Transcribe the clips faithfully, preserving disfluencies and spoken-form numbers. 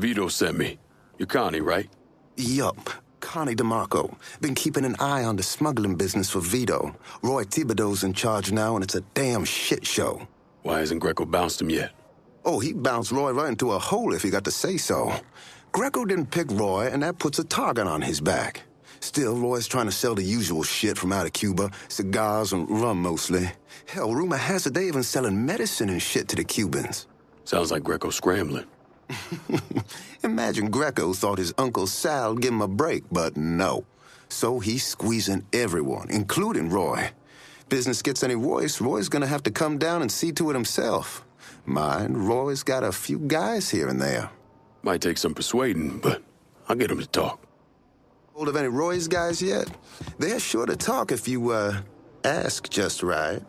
Vito sent me. You're Connie, right? Yup. Connie DeMarco. Been keeping an eye on the smuggling business for Vito. Roy Thibodeau's in charge now, and it's a damn shit show. Why hasn't Greco bounced him yet? Oh, he bounced Roy right into a hole if he got to say so. Greco didn't pick Roy, and that puts a target on his back. Still, Roy's trying to sell the usual shit from out of Cuba. Cigars and rum, mostly. Hell, rumor has it they even selling medicine and shit to the Cubans. Sounds like Greco's scrambling. Imagine Greco thought his Uncle Sal'd give him a break, but no. So he's squeezing everyone, including Roy. Business gets any worse, Roy's gonna have to come down and see to it himself. Mind, Roy's got a few guys here and there. Might take some persuading, but I'll get him to talk. Hold of any Roy's guys yet? They're sure to talk if you, uh, ask just right.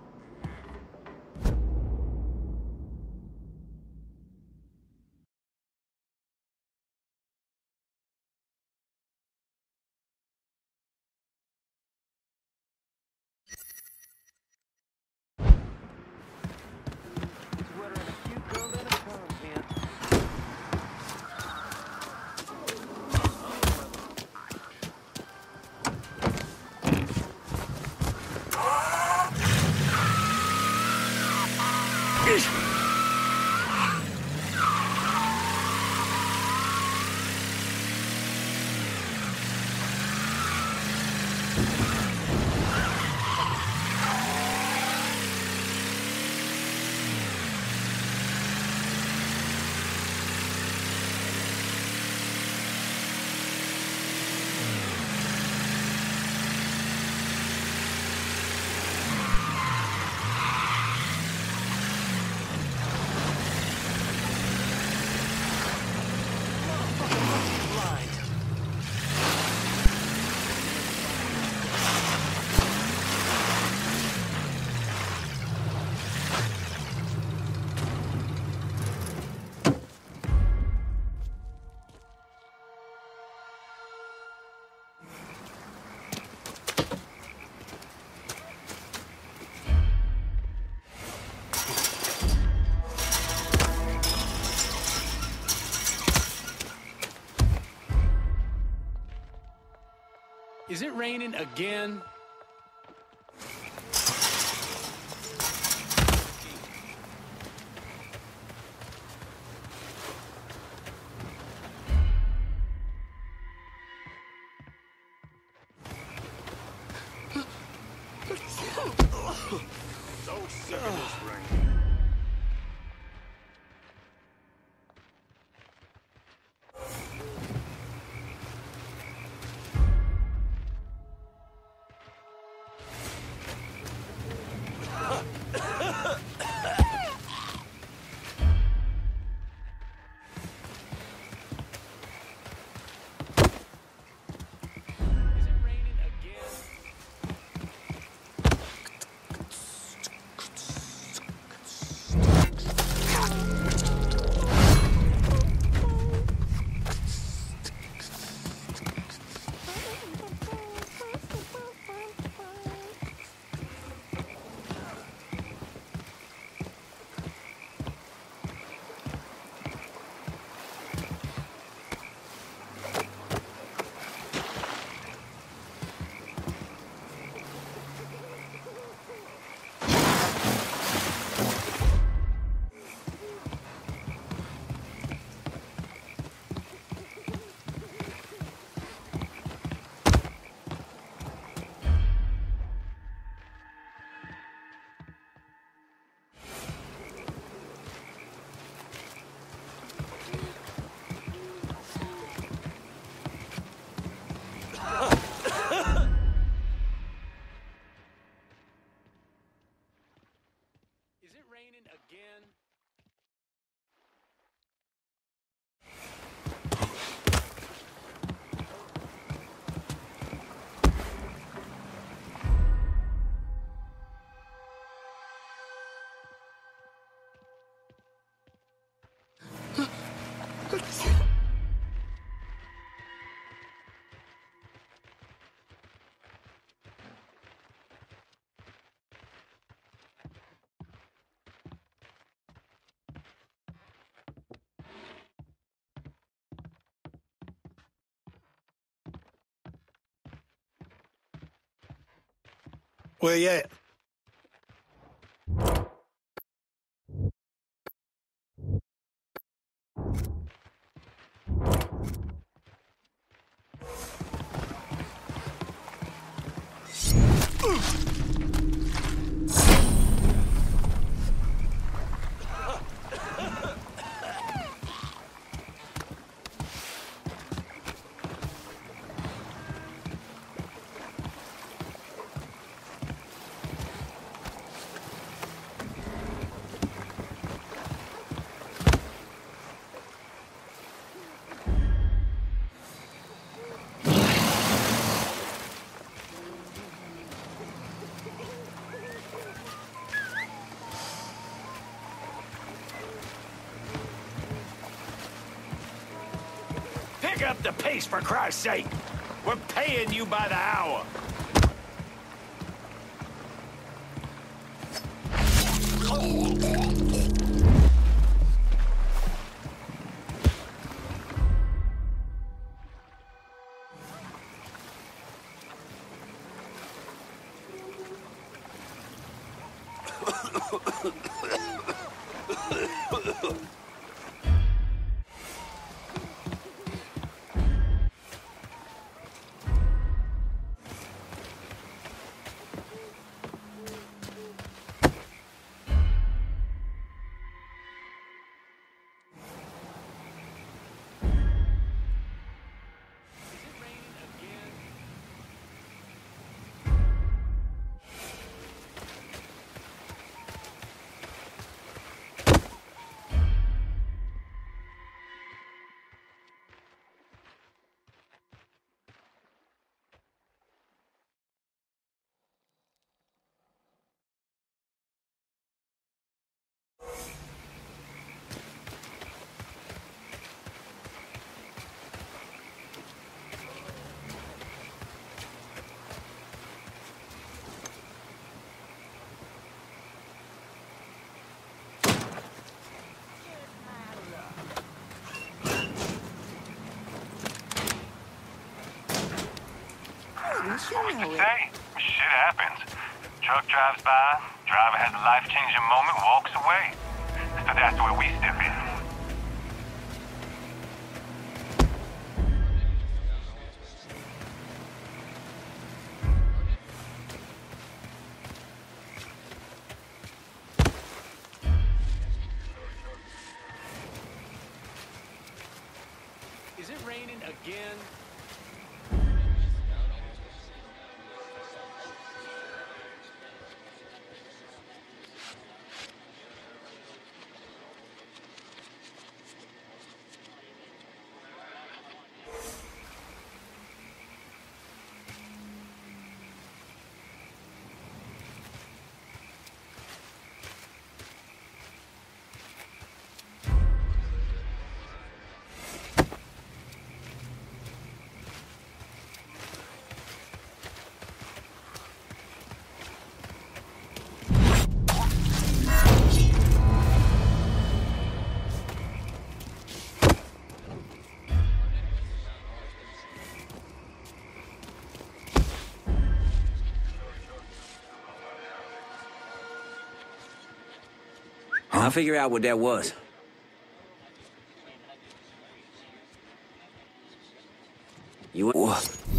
Is it raining again? So sick of this rain. Where you at? Pick up the pace, for Christ's sake! We're paying you by the hour! Who's to say? Shit happens. Truck drives by, driver has a life-changing moment, walks away. So that's where we step in. Is it raining again? I'll figure out what that was. You... Whoa.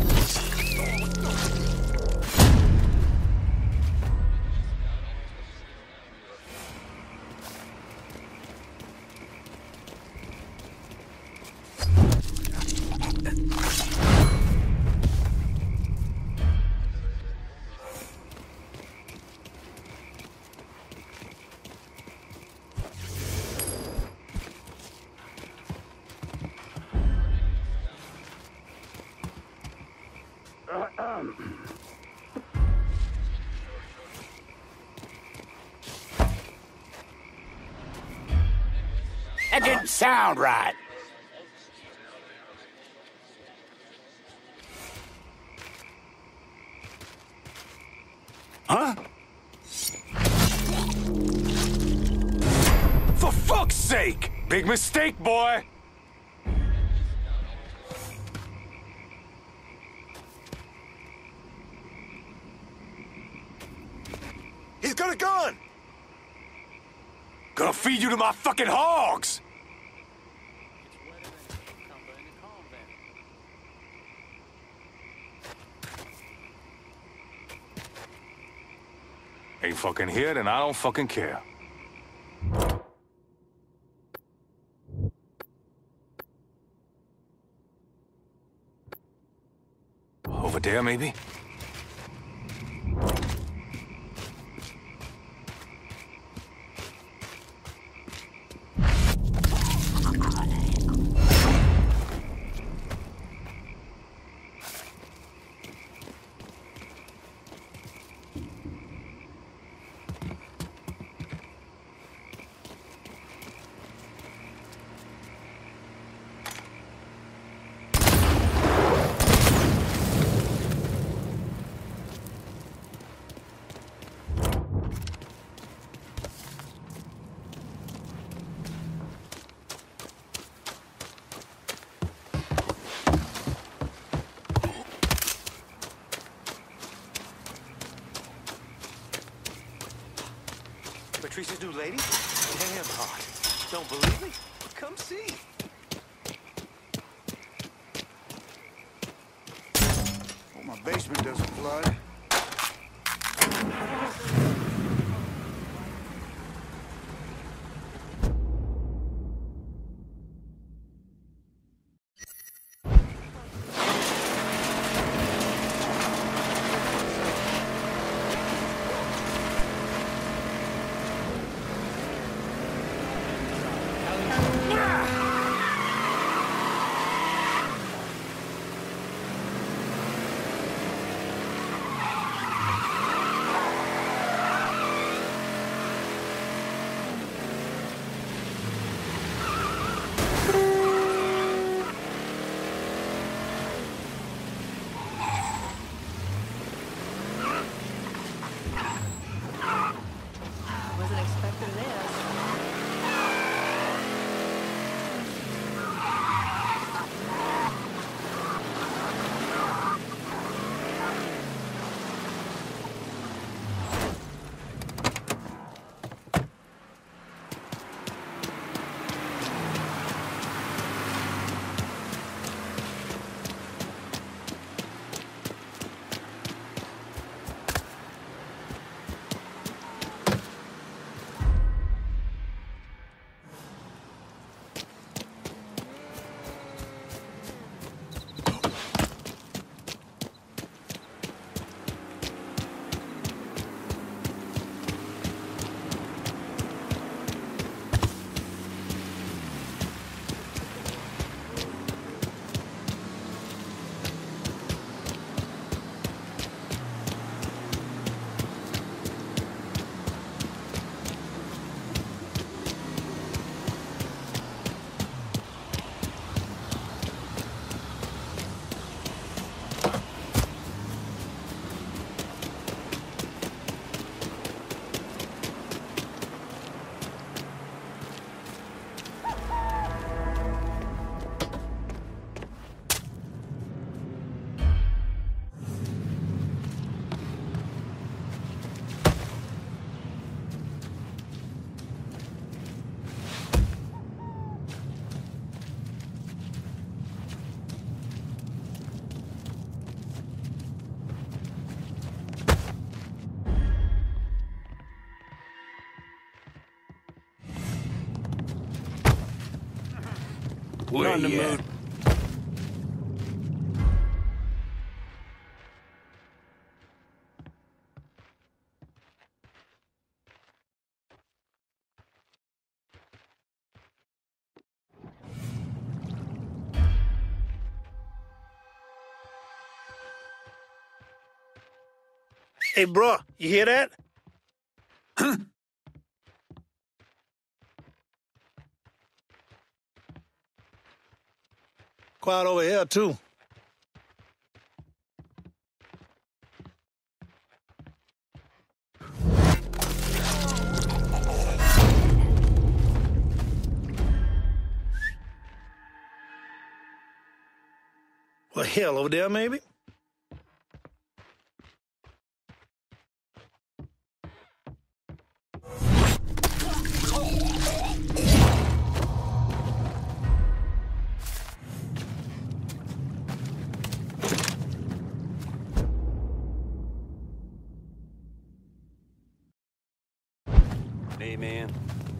That didn't sound right. Huh? For fuck's sake! Big mistake, boy! got a gun! Gonna feed you to my fucking hogs! Ain't fucking here, then I don't fucking care. Over there, maybe? Patrice's new lady? Damn hot. Don't believe me? Come see. Hope my basement doesn't flood. Wasn't expecting this. Where Not in the you at? mood. Hey, bro, you hear that? Huh? Quiet over here, too. Well, hell, over there, maybe? Amen.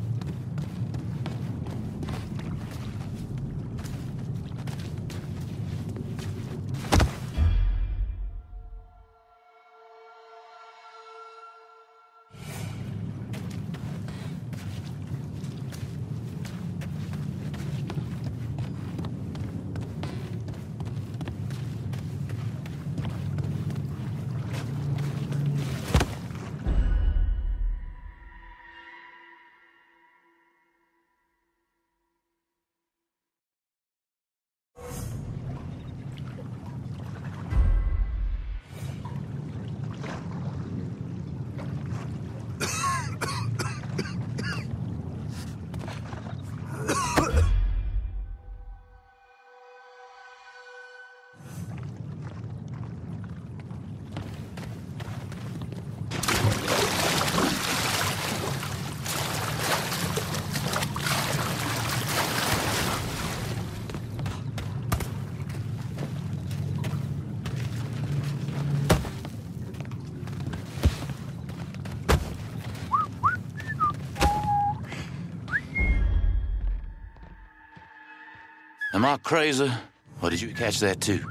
Am I crazy? Or did you catch that too?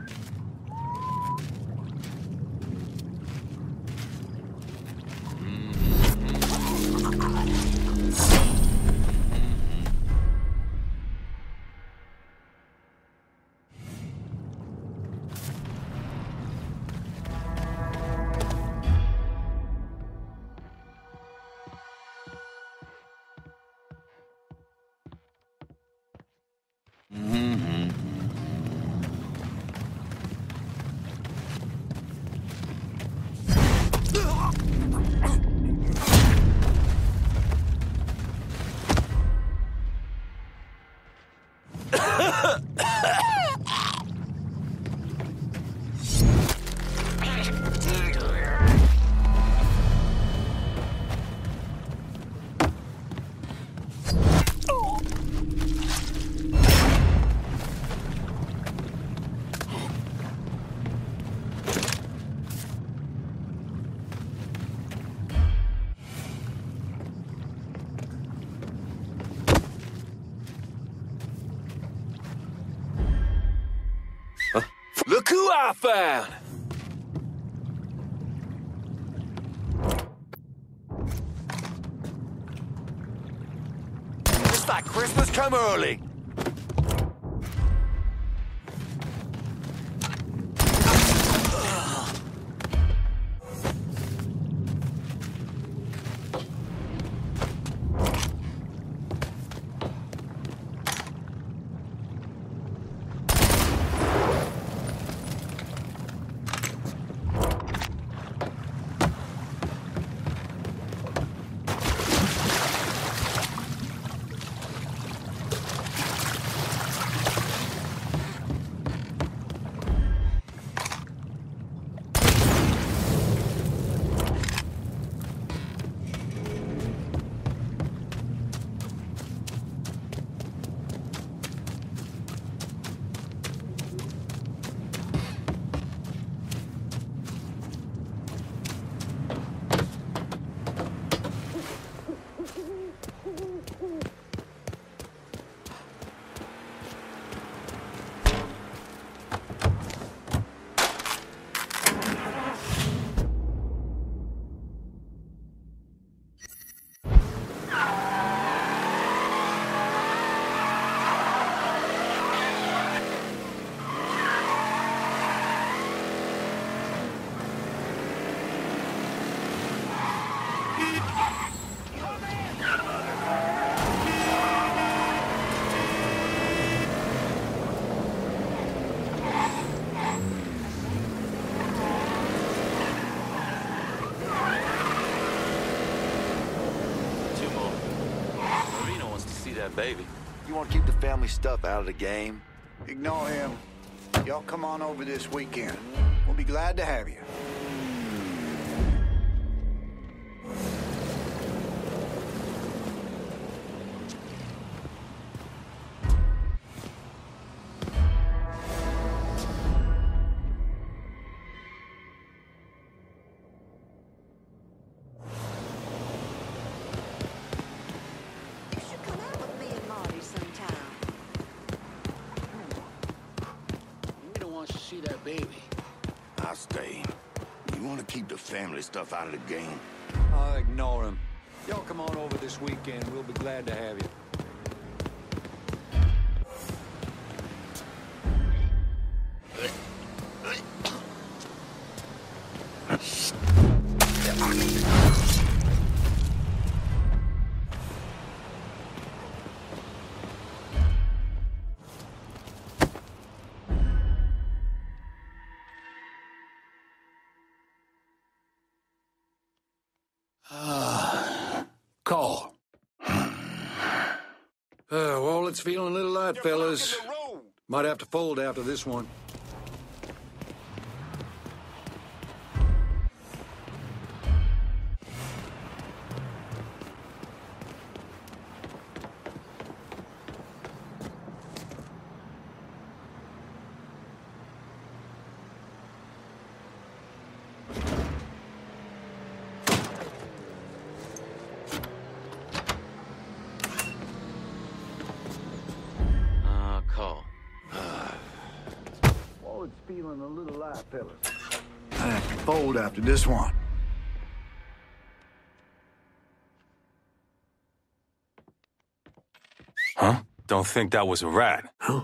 Look who I found! It's like Christmas come early. Baby. You want to keep the family stuff out of the game? Ignore him. Y'all come on over this weekend. We'll be glad to have you. stay. You want to keep the family stuff out of the game? I'll ignore him. Y'all come on over this weekend. We'll be glad to have you. Call. Uh, well, it's feeling a little light, fellas. Might have to fold after this one. Feeling a little light, fellas. I have to fold after this one. Huh? Don't think that was a rat. Huh?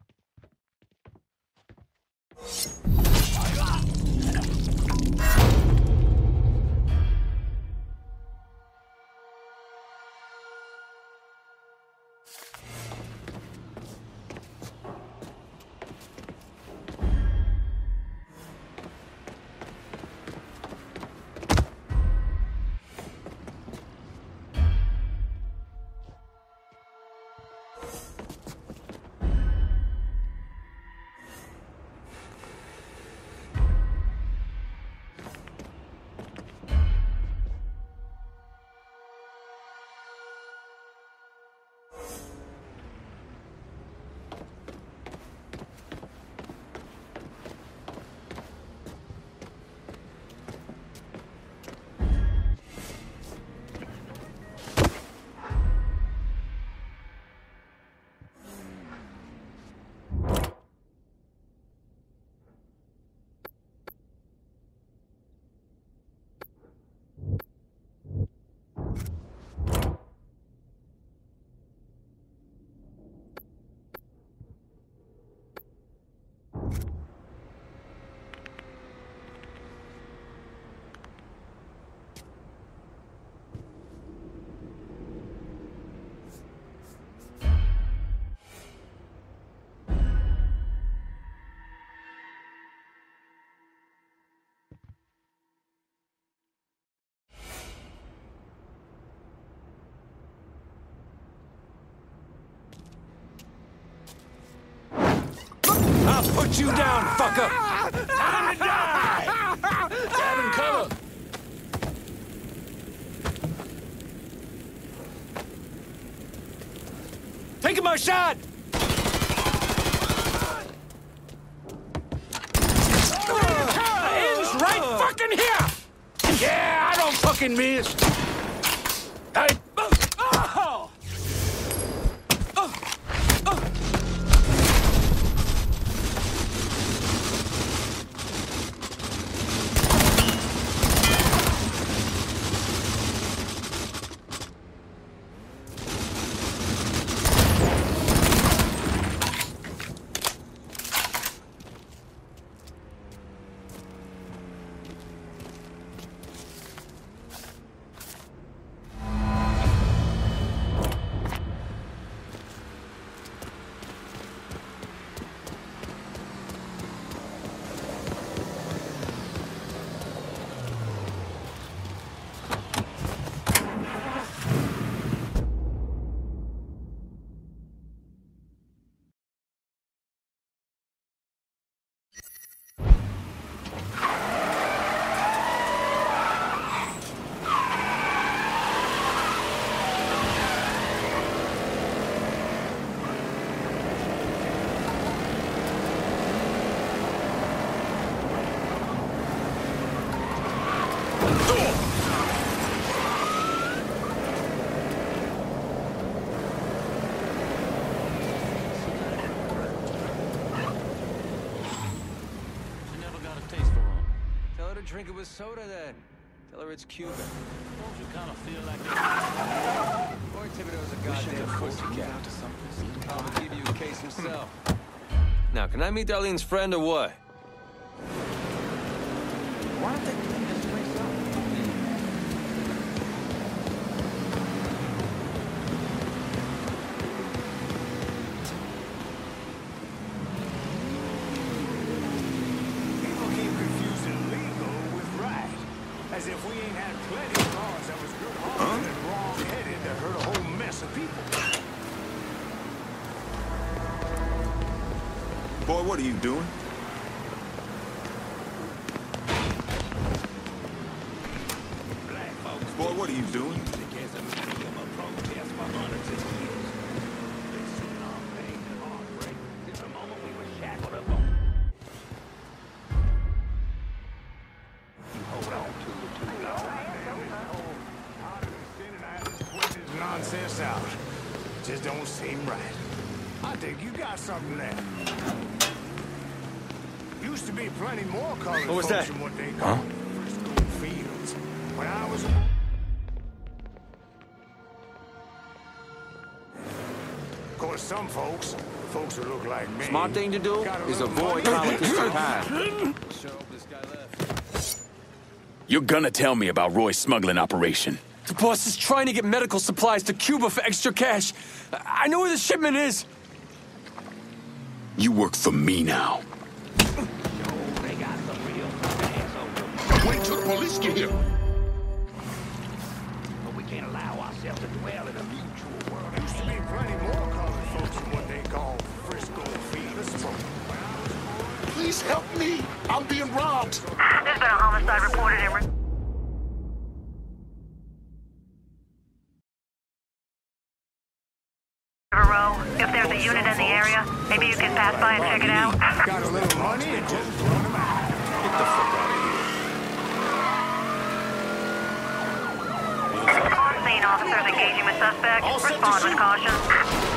I'll put you down, fucker! Time to die! Grab him cover! Taking my shot! Ends right fucking here! Yeah, I don't fucking miss! I... Oh! You never got a taste for one. drink it with soda then. Tell her it's Cuban. Don't you kind of feel like Boy Thibodeau's a goddamn pussycat. I'll give you a case himself. Now, can I meet Darlene's friend or what? Why don't they clean this place up? People keep confusing legal with right. As if we ain't had plenty of laws that was good-hearted and wrong-headed that hurt a whole mess of people. Boy, what are you doing? Black folks. Boy, what are you doing? Against a medium of protest for hundreds of years. Been sitting on pain and heartbreak since the moment we were shackled up on. You hold on to it too long. Harder than sending out this Quentin's nonsense out. Just don't seem right. I think you got something there. Used to be plenty more colored What was folks that? than what they call Frisco Fields. When I was... Of course, some folks, folks who look like me... Smart thing to do got a is little avoid money. politics at time. Sure hope this guy left. You're gonna tell me about Roy's smuggling operation. The boss is trying to get medical supplies to Cuba for extra cash. I know where the shipment is. You work for me now. They got some real assholes. Wait till the police get here. But we can't allow ourselves to dwell in a mutual world. Used to be plenty more colored folks than what they call Frisco Fields. Please help me. I'm being robbed. There's been a homicide reported in... River Row. If there's a unit in the area, maybe you can pass by and check it out. Got a little money and just run them out. Get the fuck out of here. On scene, officers engaging with suspect. Respond with caution.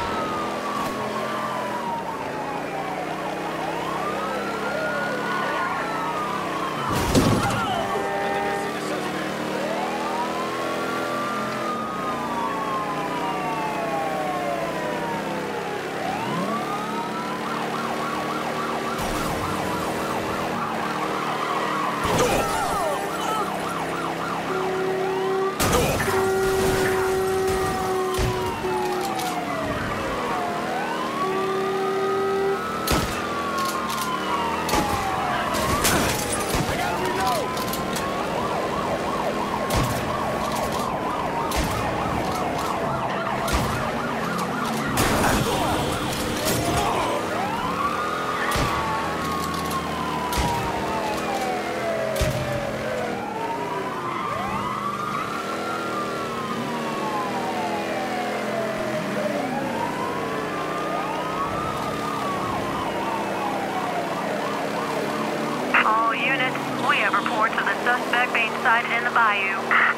All units, we have reports of the suspect being sighted in the bayou.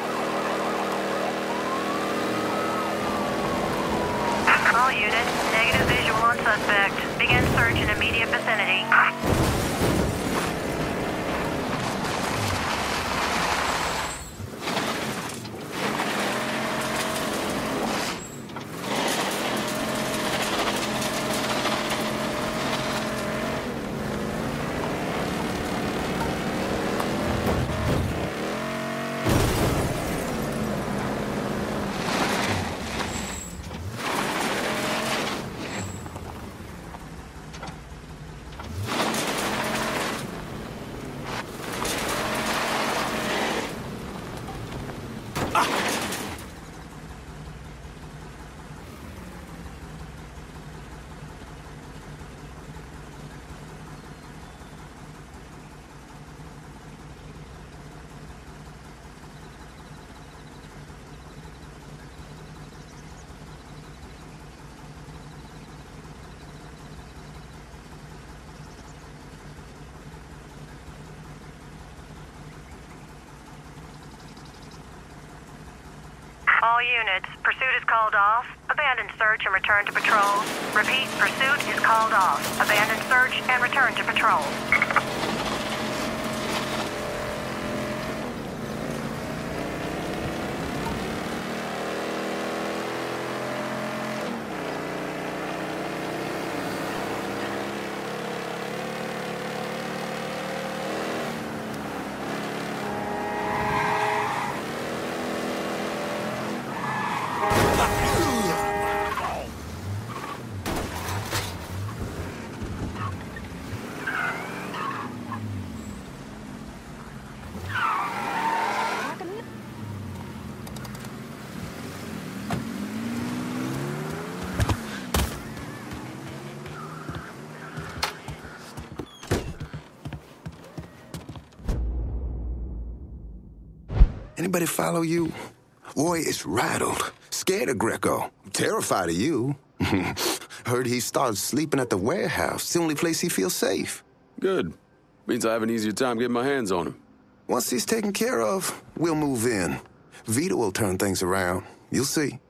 All units, negative visual on suspect. Begin search in immediate vicinity. All units, pursuit is called off. Abandon search and return to patrol. Repeat, pursuit is called off. Abandon search and return to patrol. Anybody follow you? Roy is rattled, scared of Greco, terrified of you. Heard he started sleeping at the warehouse. It's the only place he feels safe. Good. Means I have an easier time getting my hands on him. Once he's taken care of, we'll move in. Vito will turn things around. You'll see.